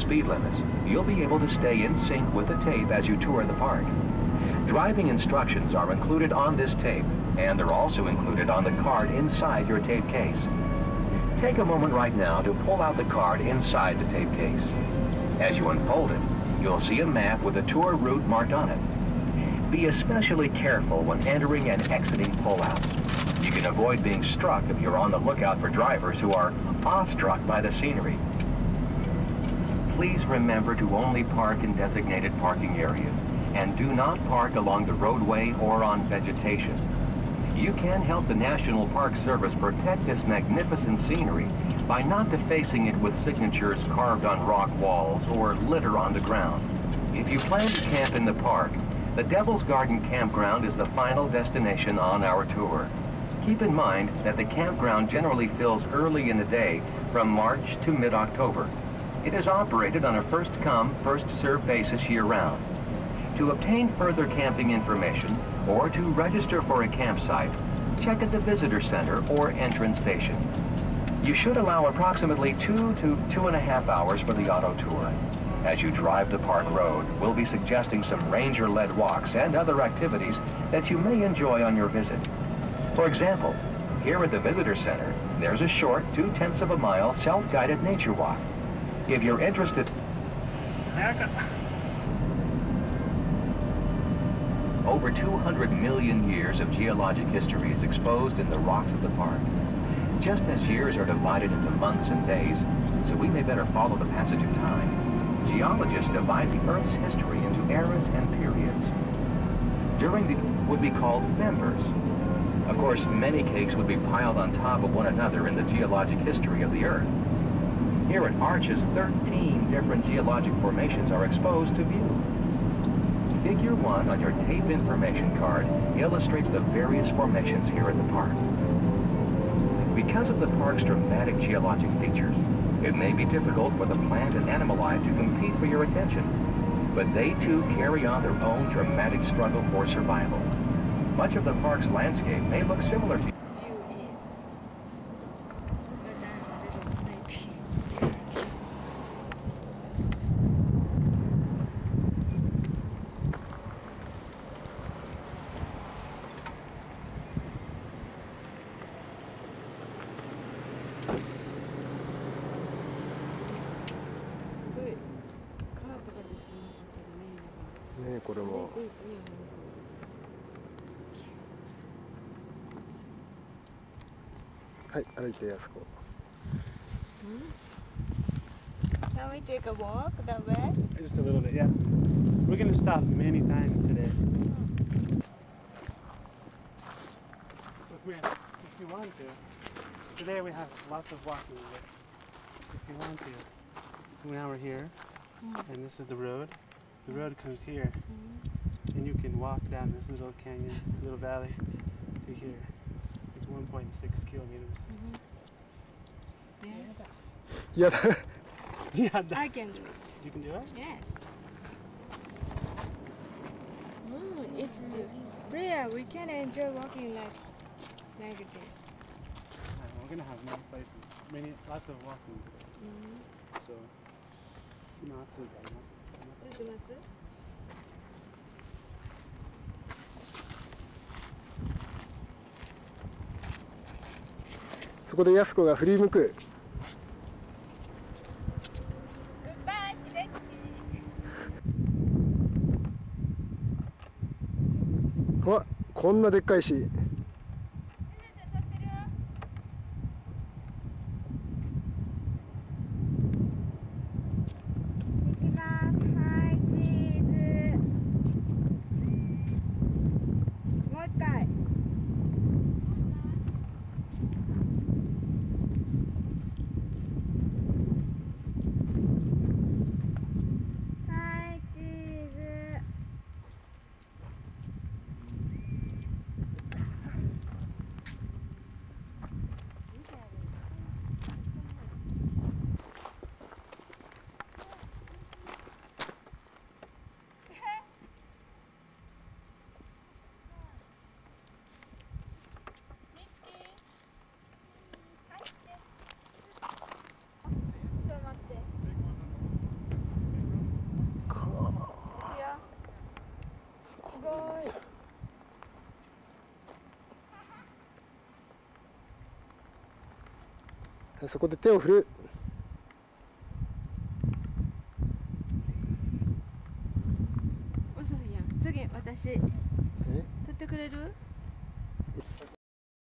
speed limits, you'll be able to stay in sync with the tape as you tour the park. Driving instructions are included on this tape, and they're also included on the card inside your tape case. Take a moment right now to pull out the card inside the tape case. As you unfold it, you'll see a map with a tour route marked on it. Be especially careful when entering and exiting pullouts. You can avoid being struck if you're on the lookout for drivers who are awestruck by the scenery. Please remember to only park in designated parking areas and do not park along the roadway or on vegetation. You can help the National Park Service protect this magnificent scenery by not defacing it with signatures carved on rock walls or litter on the ground. If you plan to camp in the park, the Devil's Garden Campground is the final destination on our tour. Keep in mind that the campground generally fills early in the day from March to mid-October. It is operated on a first-come, first-served basis year-round. To obtain further camping information or to register for a campsite, check at the visitor center or entrance station. You should allow approximately 2 to 2.5 hours for the auto tour. As you drive the park road, we'll be suggesting some ranger-led walks and other activities that you may enjoy on your visit. For example, here at the visitor center, there's a short 0.2 of a mile self-guided nature walk. If you're interested... Over 200 million years of geologic history is exposed in the rocks of the park. Just as years are divided into months and days, so we may better follow the passage of time, geologists divide the Earth's history into eras and periods. During the would be called members. Of course, many cakes would be piled on top of one another in the geologic history of the Earth. Here at Arches, 13 different geologic formations are exposed to view. Figure 1 on your tape information card illustrates the various formations here at the park. Because of the park's dramatic geologic features, it may be difficult for the plant and animal life to compete for your attention, but they too carry on their own dramatic struggle for survival. Much of the park's landscape may look similar to... ね、これも。はい、歩いてやすこ。 Can we take a walk that way? Just a little bit, yeah. We're going to stop many times today. If you want to. Today we have lots of walking, but if you want to. Now we're here, and this is the road. The road comes here, and you can walk down this little canyon, little valley to here. It's 1.6 kilometers. Yes. Yeah. Yeah, I can do it. You can do it? Yes. Oh, it's rare. We can enjoy walking like this. We're gonna have many places, lots of walking today. So, not so bad. そこでやすこが振り向く。わ、こんなでっかいし。 そこで手を振る。 遅いやん。次私取ってくれる？